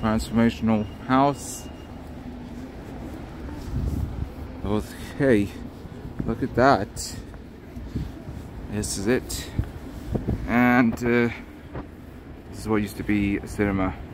transformational house. Okay, look at that. This is it. And this is what used to be a cinema.